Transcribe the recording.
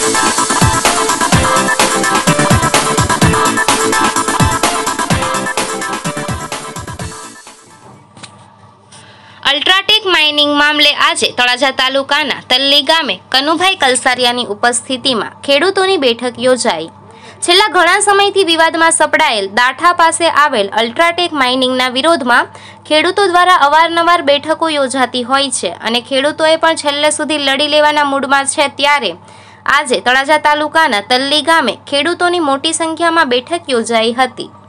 UltraTech mining મામલે આજે તળાજા તાલુકાના તલ્લી ગામે કનુભાઈ કલસારિયાની ઉપસ્થિતિમાં ખેડૂતોની બેઠક યોજાઈ। છેલ્લા ઘણા સમયથી વિવાદમાં સપડાયેલ દાઠા પાસે આવેલ અલ્ટ્રાટેક માઇનિંગના વિરોધમાં ખેડૂતો દ્વારા અવારનવાર બેઠકો યોજાતી હોય છે અને ખેડૂતોએ પણ છેલ્લે સુધી લડી લેવાના મૂડમાં છે। ત્યારે આજે તળાજા તાલુકાના તલ્લી ગામે ખેડૂતોની મોટી સંખ્યામાં બેઠક યોજાઈ હતી।